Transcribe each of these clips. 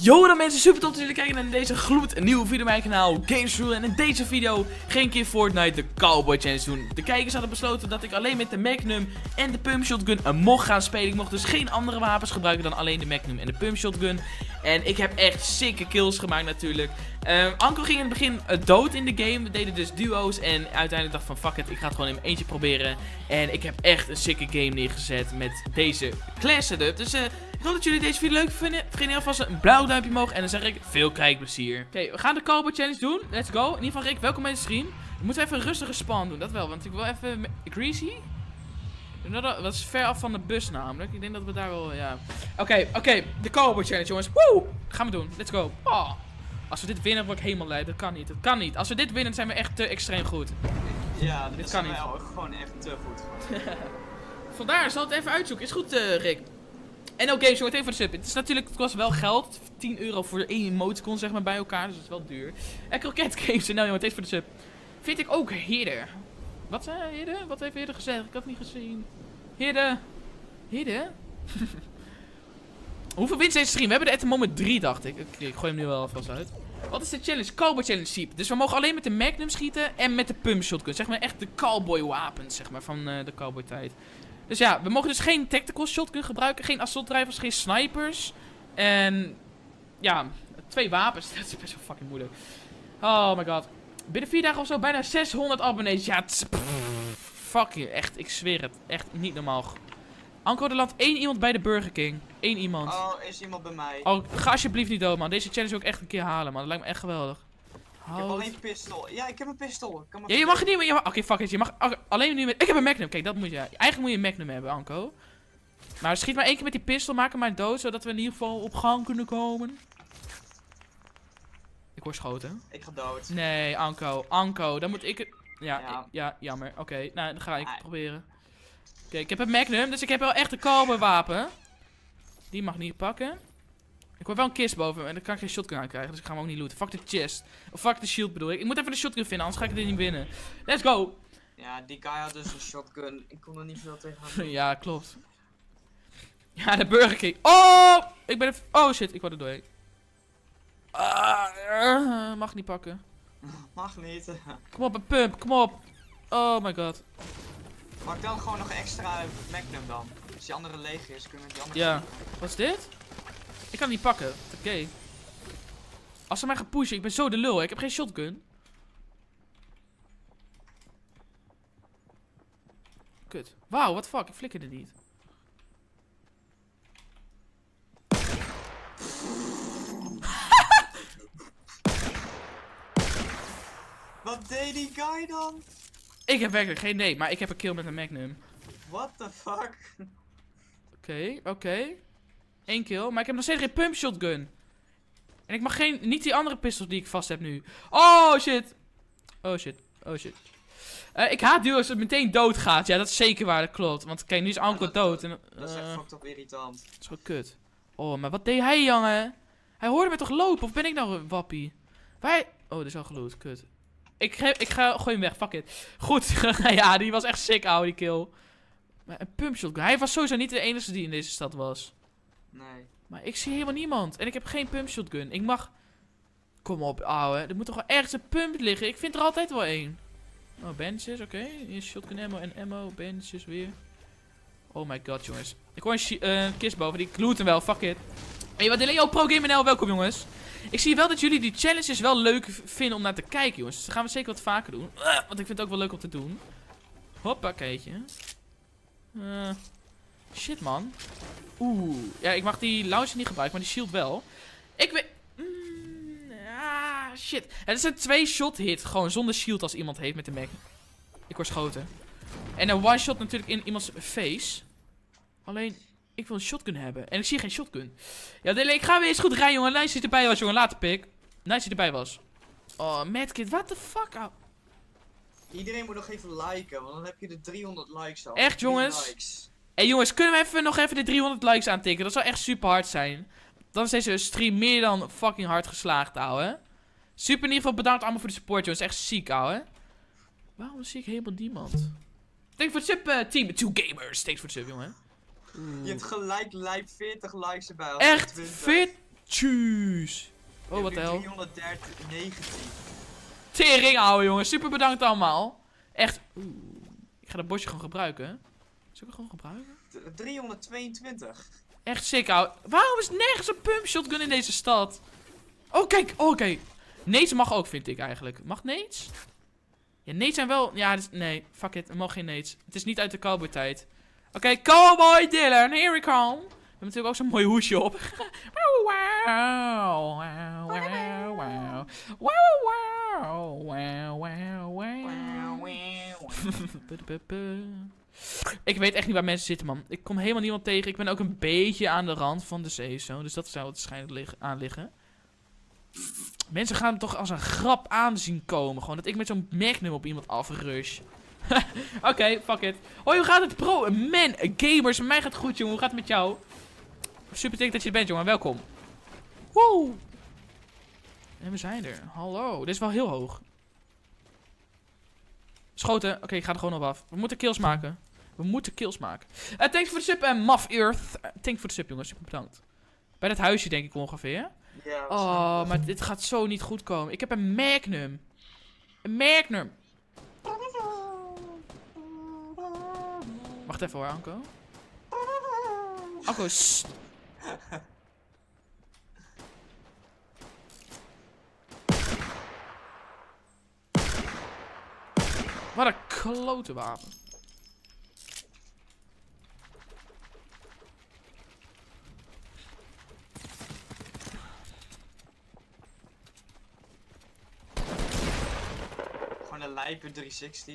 Yo dan mensen, super tof dat jullie kijken naar deze gloednieuwe video op mijn kanaal Games Rule. En in deze video geen keer Fortnite de Cowboy Challenge doen. De kijkers hadden besloten dat ik alleen met de Magnum en de Pump Shotgun mocht gaan spelen. Ik mocht dus geen andere wapens gebruiken dan alleen de Magnum en de Pump Shotgun. En ik heb echt sikke kills gemaakt natuurlijk. Anko ging in het begin dood in de game. We deden dus duo's en uiteindelijk dacht van fuck it, ik ga het gewoon in mijn eentje proberen. En ik heb echt een sikke game neergezet met deze class setup. Dus ik hoop dat jullie deze video leuk vinden. Vergeet niet alvast een blauw duimpje omhoog. En dan zeg ik veel kijkplezier. Oké, we gaan de Cowboy Challenge doen. Let's go. In ieder geval Rick, welkom bij de stream. We moeten even een rustige spawn doen, dat wel. Want ik wil even Greasy. Dat is ver af van de bus namelijk. Ik denk dat we daar wel, ja. Oké, de Cowboy Challenge jongens. Woe! Gaan we doen. Let's go. Oh. Als we dit winnen word ik helemaal lui. Dat kan niet. Dat kan niet. Als we dit winnen zijn we echt te extreem goed. Ja, dit kan niet. Gewoon echt te goed. Vandaar, zal het even uitzoeken. Is goed Rick. En ook games, jongen, even voor de sub. Het is natuurlijk, het kost wel geld. 10 euro voor 1 emoticon zeg maar bij elkaar. Dus dat is wel duur. En Croquet Games, nou jongen, even voor de sub. Vind ik ook heerder. Wat zei Heerde? Wat heeft Heerde gezegd? Ik had het niet gezien. Heerde? Hoeveel winst deze stream? We hebben er at the moment 3, dacht ik. Oké, ik gooi hem nu wel alvast uit. Wat is de challenge? Cowboy Challenge Sheep. Dus we mogen alleen met de Magnum schieten en met de Pump Shotgun. Zeg maar echt de cowboy wapens, zeg maar, van de cowboy tijd. Dus ja, we mogen dus geen tactical shotgun gebruiken, geen assault rifles, geen snipers. En ja, 2 wapens. Dat is best wel fucking moeilijk. Oh my god. Binnen 4 dagen of zo bijna 600 abonnees. Ja, fuck je. Echt, ik zweer het. Echt niet normaal. Anko, er landt 1 iemand bij de Burger King. 1 iemand. Oh, is iemand bij mij? Oh, ga alsjeblieft niet dood, man. Deze challenge wil ik echt een keer halen, man. Dat lijkt me echt geweldig. Ik heb alleen pistool. Ja, ik heb een pistool. Ja, je mag het niet meer. Oké, fuck it. Je mag alleen nu met. Ik heb een Magnum. Kijk, dat moet je. Eigenlijk moet je een Magnum hebben, Anko. Maar schiet maar 1 keer met die pistool. Maak hem maar dood. Zodat we in ieder geval op gang kunnen komen. Ik word schoten. Ik ga dood. Nee, Anko. Dan moet ik het. Ja, jammer. Oké, nou, dan ga ik proberen. Oké, ik heb een Magnum. Dus ik heb wel echt een cowboy wapen. Die mag niet pakken. Ik hoor wel een kist boven me en dan kan ik geen shotgun aan krijgen. Dus ik ga hem ook niet looten. Fuck de chest. Of fuck de shield bedoel ik. Ik moet even de shotgun vinden, anders ga ik dit niet winnen. Let's go! Ja, die guy had dus een shotgun. Ik kon er niet veel tegen doen. Ja, klopt. Ja, de Burger King. Oh! Ik ben oh shit, ik word er doorheen. Mag niet pakken. Mag niet. Kom op, een pump. Kom op. Oh my god. Pak dan gewoon nog een extra Magnum dan. Als die andere leeg is, kunnen we die andere... Ja. Wat is dit? Ik kan het niet pakken. Oké. Als ze mij gaan pushen, ik ben zo de lul. Hè. Ik heb geen shotgun. Kut. Wauw, what the fuck. Ik flikkerde niet. Wat deed die guy dan? Ik heb werkelijk geen idee, maar ik heb een kill met een Magnum. What the fuck? Oké. 1 kill, maar ik heb nog steeds geen pump shotgun. En ik mag niet die andere pistols die ik vast heb nu. Oh shit. Ik haat duo's dat het meteen doodgaat. Ja, dat is zeker waar, dat klopt. Want kijk, nu is Anko dood. En, dat is echt fucked up irritant. Dat is gewoon kut. Oh, maar wat deed hij, jongen? Hij hoorde me toch lopen? Of ben ik nou een wappie? Oh, er is al geloot. Kut. Ik gooi hem weg. Fuck it. Goed. Ja, die was echt sick, ouwe, die kill. Maar een pump shotgun. Hij was sowieso niet de enige die in deze stad was. Nee. Maar ik zie helemaal niemand. En ik heb geen pump shotgun. Ik mag... Kom op, ouwe. Er moet toch wel ergens een pump liggen. Ik vind er altijd wel 1. Oh, bandages. Oké. Hier is shotgun ammo en ammo. Bandages weer. Oh my god, jongens. Ik hoor een kist boven. Die loot hem wel. Fuck it. Hey, wat Leo Pro Game NL. Welkom, jongens. Ik zie wel dat jullie die challenges wel leuk vinden om naar te kijken, jongens. Dus dat gaan we zeker wat vaker doen. Want ik vind het ook wel leuk om te doen. Hoppakeetje. Shit, man. Oeh. Ja, ik mag die launcher niet gebruiken, maar die shield wel. Ik weet... shit. Het is een 2-shot hit. Gewoon zonder shield als iemand heeft met de Mac. Ik word schoten. En een one-shot natuurlijk in iemands face. Alleen... Ik wil een shotgun hebben. En ik zie geen shotgun. Ja, Dele, ik ga weer eens goed rijden, jongen. Nice dat je erbij was, jongen. Later, pik. Nice dat je erbij was. Oh, Madkid. What the fuck? Oh. Iedereen moet nog even liken, want dan heb je de 300 likes al. Echt, jongens? Hé, jongens. Kunnen we nog even de 300 likes aantikken? Dat zou echt super hard zijn. Dan is deze stream meer dan fucking hard geslaagd, ouwe. Super in ieder geval bedankt allemaal voor de support, jongens. Echt ziek, ouwe. Waarom zie ik helemaal niemand? Thanks voor de sub, team. 2 gamers. Thanks voor de sub, jongen. Je hebt gelijk 40 likes erbij. Echt? 40? Tjus. Oh, wat de hel. 319. Tering houden, jongens. Super bedankt allemaal. Echt. Oeh. Ik ga dat bosje gewoon gebruiken. Zullen we het gewoon gebruiken? 322. Echt sick, ouwe. Waarom is nergens een pump shotgun in deze stad? Oh, kijk. Oh, oké. Nades mag ook, vind ik eigenlijk. Mag nades? Ja, nades zijn wel... Ja, nee. Fuck it. Er mag geen nades. Het is niet uit de cowboy tijd. Oké, Cowboy Dylan. Here we come. We hebben natuurlijk ook zo'n mooi hoesje op. Wow, wow, wow, wow, wow. Wow, wow, wow, wow. Ik weet echt niet waar mensen zitten, man. Ik kom helemaal niemand tegen. Ik ben ook een beetje aan de rand van de zeezone. Dus dat zou het waarschijnlijk aan liggen. Mensen gaan toch als een grap aanzien komen. Gewoon dat ik met zo'n magnum op iemand afrush. Oké, fuck it. Hoi, hoe gaat het, bro? Man, gamers. Met mij gaat het goed, jongen. Hoe gaat het met jou? Super dik dat je er bent, jongen. Welkom. Woe! En we zijn er. Hallo. Dit is wel heel hoog. Schoten. Oké, ik ga er gewoon op af. We moeten kills maken. We moeten kills maken. Thanks voor de sub en Muff Earth. Thanks voor de sub, jongens. Super bedankt. Bij dat huisje, denk ik ongeveer. Ja, Oh, maar dit gaat zo niet goed komen. Ik heb een magnum. Een magnum. Wacht even hoor, Anko. Anko, Wat een klote wapen. Gewoon een lijpe 360.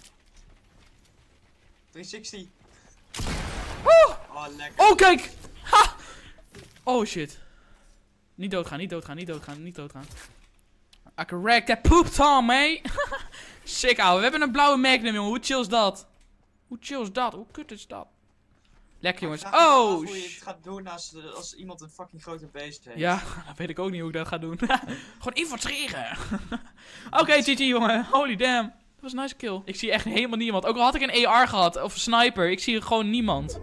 360. Oh, lekker. Oh, kijk! Ha! Oh, shit. Niet doodgaan, niet doodgaan, niet doodgaan, niet doodgaan. I can wreck that poop Tom, man. Sick, ouwe. We hebben een blauwe magnum, jongen. Hoe chill is dat? Hoe chill is dat? Hoe kut is dat? Lekker, jongens. Oh, hoe je het gaat doen als iemand een fucking grote beest heeft. Ja, dat weet ik ook niet hoe ik dat ga doen. Gewoon infiltreren. Oké, GG, jongen. Holy damn. Dat was een nice kill. Ik zie echt helemaal niemand. Ook al had ik een AR gehad, of een sniper. Ik zie gewoon niemand.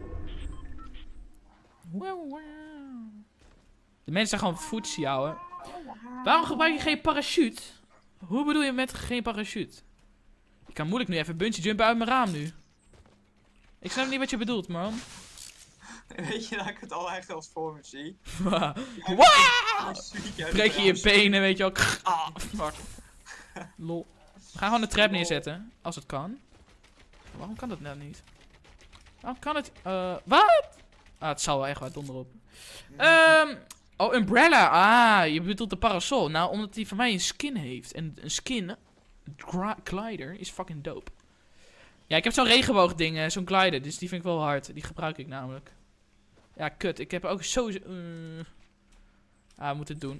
De mensen zijn gewoon footsie, ouwe. Waarom gebruik je geen parachute? Hoe bedoel je met geen parachute? Ik kan moeilijk nu even bungee jumpen uit mijn raam nu. Ik snap niet wat je bedoelt, man. Weet je dat ik het al echt als voor me zie? Breek je je benen, weet je wel. Ah, fuck. Lol. We gaan gewoon een trap neerzetten. Als het kan. Waarom kan dat nou niet? Waarom kan het? Wat? Ah, het zal wel echt wat donder op. Oh, umbrella. Ah, je bedoelt de parasol. Nou, omdat die van mij een skin heeft. En een skin, glider, is fucking dope. Ja, ik heb zo'n regenboogding, zo'n glider. Dus die vind ik wel hard. Die gebruik ik namelijk. Ja, kut. Ik heb ook sowieso... we moeten het doen.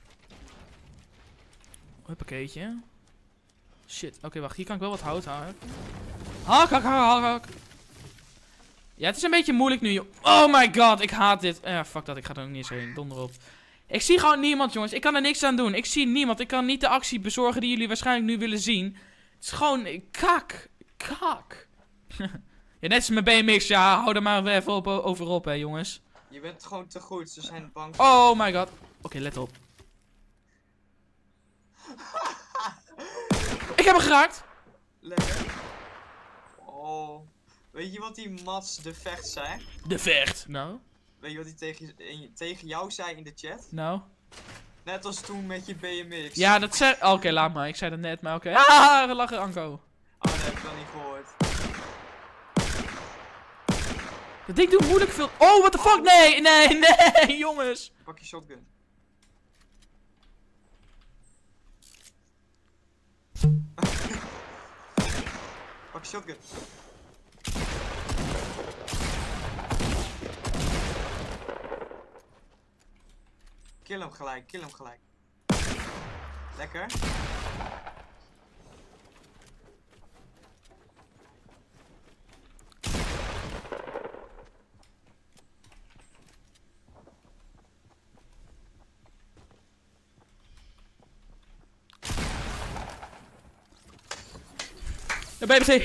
Huppakeetje. Shit. Oké, wacht. Hier kan ik wel wat hout houden. Hak, hak, hak, hak. Ja, het is een beetje moeilijk nu, joh. Oh my god, ik haat dit. Ja, fuck dat. Ik ga er ook niet eens heen. Donder op. Ik zie gewoon niemand, jongens. Ik kan er niks aan doen. Ik zie niemand. Ik kan niet de actie bezorgen die jullie waarschijnlijk nu willen zien. Het is gewoon kak. Kak. Ja, net als mijn BMX. Ja, hou er maar even over op, hè, jongens. Je bent gewoon te goed. Ze zijn bang. Oh my god. Oké, let op. Ik heb hem geraakt. Lekker. Oh. Weet je wat die Mats de Vecht zei? De Vecht. Nou? Weet je wat hij tegen jou zei in de chat? Nou? Net als toen met je BMX. Ja, dat zei... Oké, laat maar. Ik zei dat net, maar oké. Ah, lachen, Anko. Oh, dat heb ik dan niet gehoord. Dat ding doet moeilijk veel... Oh, what the fuck? Nee, nee, nee, jongens. Pak je shotgun. Pak je shotgun. Kill hem gelijk, kill hem gelijk. Lekker. The baby say,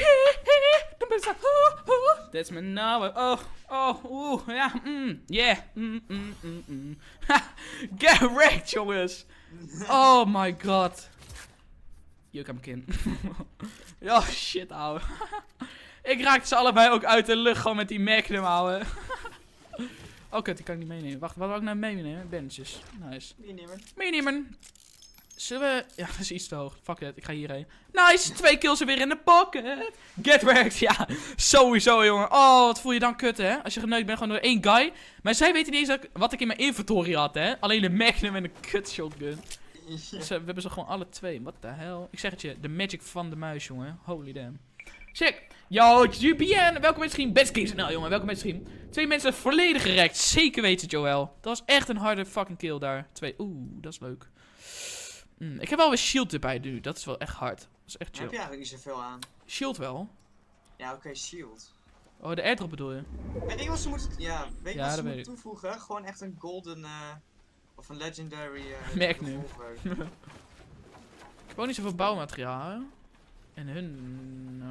that's my now. Oh, oh, oeh, ja, yeah, Get wrecked, jongens. Oh my god. Juk aan mijn kin. Oh shit, ouwe. Ik raakte ze allebei ook uit de lucht gewoon met die Magnum, ouwe. Oh kut, die kan ik niet meenemen. Wacht, wat wil ik nou meenemen? Bandjes. Nice. Meenemen. Zullen we... Ja, dat is iets te hoog. Fuck it, ik ga hierheen. Nice, 2 kills er weer in de pocket. Get wrecked, ja. Sowieso, jongen. Oh, wat voel je dan kut, hè? Als je geneukt bent gewoon door 1 guy. Maar zij weten niet eens wat ik in mijn inventory had, hè? Alleen de Magnum en de kut shotgun. Dus, we hebben ze gewoon alle 2. What the hell? Ik zeg het je, de magic van de muis, jongen. Holy damn. Check. Yo, JPN. Welkom bij het stream. Best Games NL, jongen. Welkom bij het stream. 2 mensen volledig gerekt. Zeker weten, Joel. Dat was echt een harde fucking kill daar. 2. Oeh, dat is leuk. Ik heb wel weer shield erbij nu. Dat is wel echt hard. Dat is echt chill. Heb je eigenlijk niet zoveel aan? Shield wel. Ja, oké, shield. Oh, de airdrop bedoel je? Weet je wat ze moeten, weet je wat ze dat weet moeten toevoegen? Gewoon echt een golden, of een legendary, Magnum. revolver. Ik heb ook niet zoveel bouwmateriaal, hè? En hun...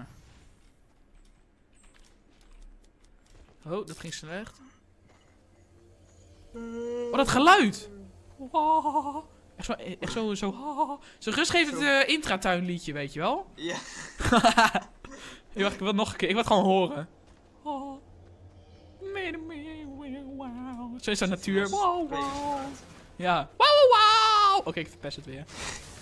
Oh, dat ging slecht. Oh, dat geluid! Echt zo... Zo rustgevend intratuinliedje, weet je wel? Ja. Ik wacht, ik wil nog een keer. Ik wil het gewoon horen. Zo is dat natuur. Wow, wow. Ja. Wow, wow, wow. Oké, ik verpest het weer.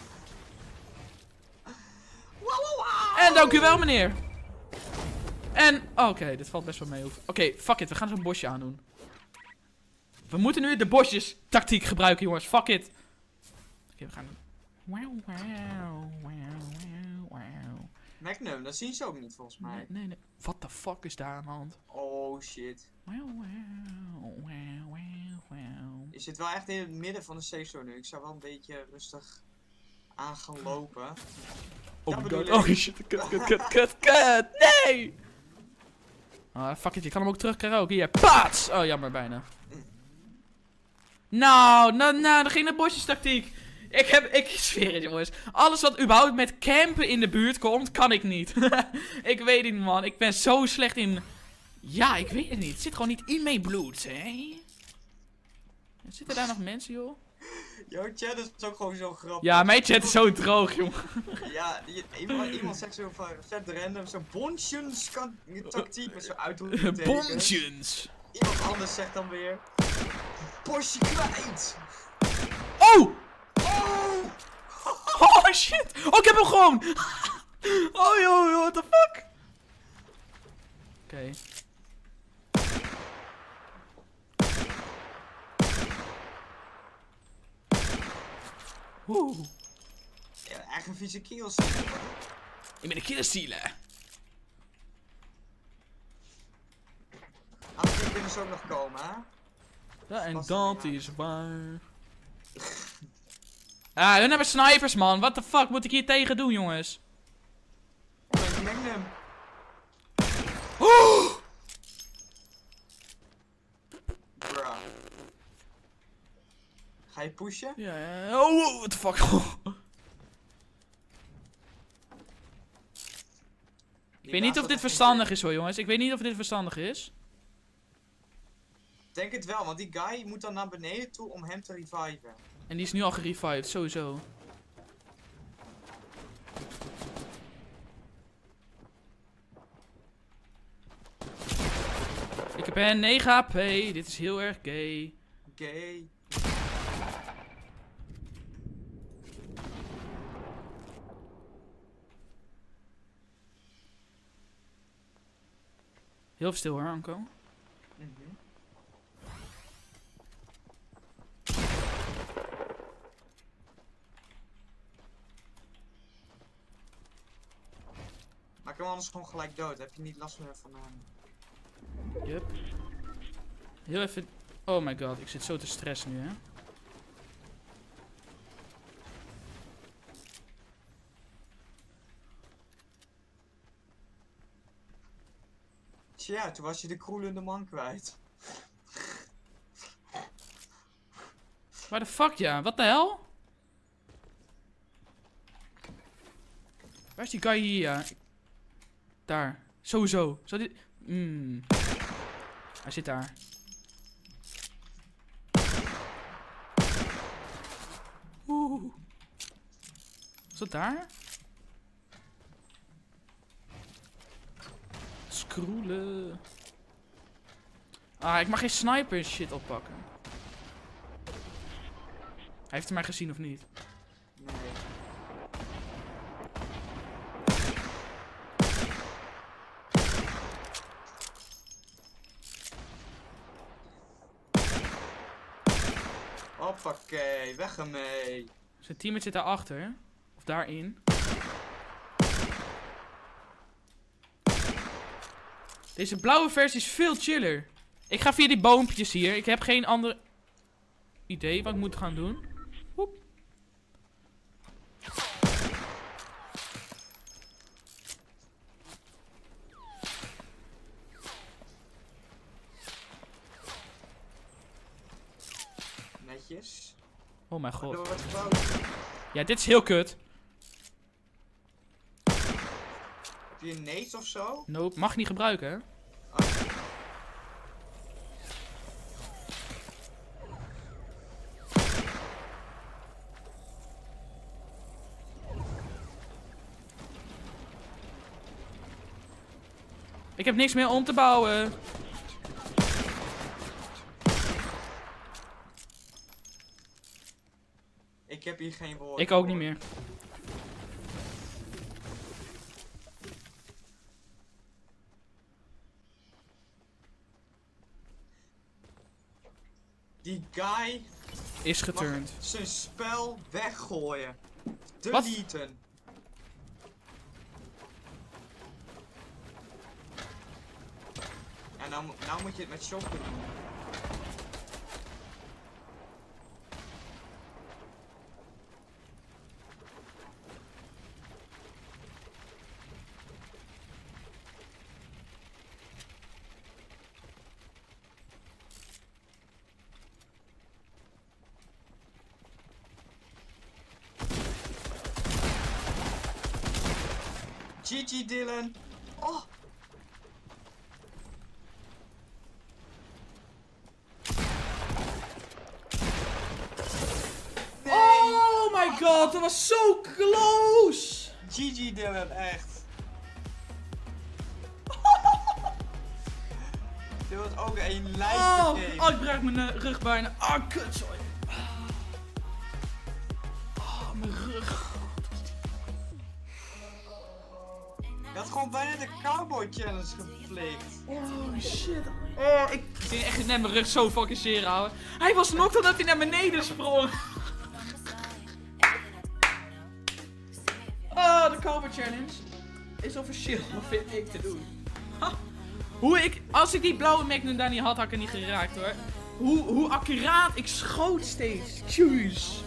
En dank u wel, meneer. En, oké, dit valt best wel mee. Oké, fuck it, we gaan zo'n bosje aandoen. We moeten nu de bosjes tactiek gebruiken, jongens. Fuck it. Oké, we gaan doen. Magnum, dat zien ze ook niet volgens mij. Nee. What the fuck is daar aan de hand? Oh shit. Je zit wel echt in het midden van de safe zone nu. Ik zou wel een beetje rustig aan gaan lopen. Oh my god, oh shit, kut, nee! Ah, fuck it, je kan hem ook terugkrijgen ook. Hier, paats! Oh, jammer, bijna. Nou, dan ging de bosjestactiek. Ik zweer het, jongens. Alles wat überhaupt met campen in de buurt komt, kan ik niet. Ik weet het niet, man. Ik ben zo slecht in... Ja, ik weet het niet. Het zit gewoon niet in mijn bloed, hè? Zitten daar nog mensen, joh? Jouw chat is ook gewoon zo grappig. Ja, mijn chat is zo droog, jongen. Ja, iemand zegt zo van vet random, zo bonchens tactiek met zo'n uitroepteken. Bonchens! Iemand anders zegt dan weer... Bosje kwijt! Oh! Oh shit! Oh, ik heb hem gewoon! Oh joh, what the fuck? Oké. Oeh. Ja, echt een vieze kills. Ik ben een killerstealer. Anders kunnen ze ook nog komen, hè? Ja, en dat is waar. Ah, hun hebben snipers, man. What the fuck moet ik hier tegen doen, jongens? Magnum. Oh! Bruh. Ga je pushen? Ja, oh, what the fuck? Ik weet niet of dit verstandig is hoor, jongens. Ik weet niet of dit verstandig is. Ik denk het wel, want die guy moet dan naar beneden toe om hem te reviven. En die is nu al gerevived, sowieso. Ik heb een 9 HP. Dit is heel erg gay. Gay. Heel stil hoor, Anko. Maak hem anders gewoon gelijk dood. Heb je niet last meer van hem? Yup. Heel even... Oh my god, ik zit zo te stressen nu, hè. Tja, toen was je de kroelende man kwijt. Waar de fuck, ja? Wat de hel? Waar is die guy hier, ja? Daar. Sowieso. Zou dit... Hij zit daar. dat daar? Scroelen. Ah, ik mag geen sniper shit oppakken. Hij heeft hem maar gezien of niet? Nee. Hoppakee, weg ermee. Zijn teammate zit daarachter. Of daarin. Deze blauwe versie is veel chiller. Ik ga via die boompjes hier. Ik heb geen ander idee wat ik moet gaan doen. Woep. Netjes. Oh mijn god. Er wordt gebouwd. Ja, dit is heel kut. Heb je een nades of zo? Nope, mag niet gebruiken hè. Oh. Ik heb niks meer om te bouwen. Ik heb hier geen woord. Ik ook niet meer. Die guy Is geturnd. mag zijn spel weggooien. Wat? Deleten. Ja, nou moet je het met shotgun doen. GG Dylan. Oh. Nee. Oh my god, dat was zo close! GG Dylan, echt. Dit was ook een lijpe game. Oh, ik breek mijn rug bijna. Ah, kut, sorry. Oh, mijn rug. Je had gewoon bijna de Cowboy Challenge geflikt. Oh shit. Oh, ik ging echt net mijn rug zo fucking zeer houden. Hij was knocked omdat hij naar beneden sprong. Oh, de Cowboy Challenge is officieel, vind ik, te doen. Ha. Als ik die blauwe Magnum daar niet had, had ik er niet geraakt hoor. Hoe accuraat ik schoot steeds. Tjus.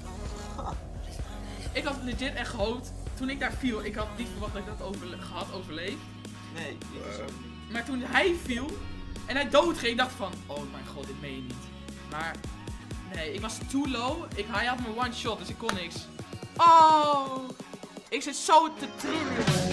Ik had legit echt gehoopt. Toen ik daar viel, ik had niet verwacht dat ik dat overleefd. Nee, ik is ook niet. Maar toen hij viel en hij doodging, ik dacht van, oh mijn god, dit meen je niet. Maar, nee, ik was too low. Hij had me one shot, dus ik kon niks. Oh, ik zit zo te trillen.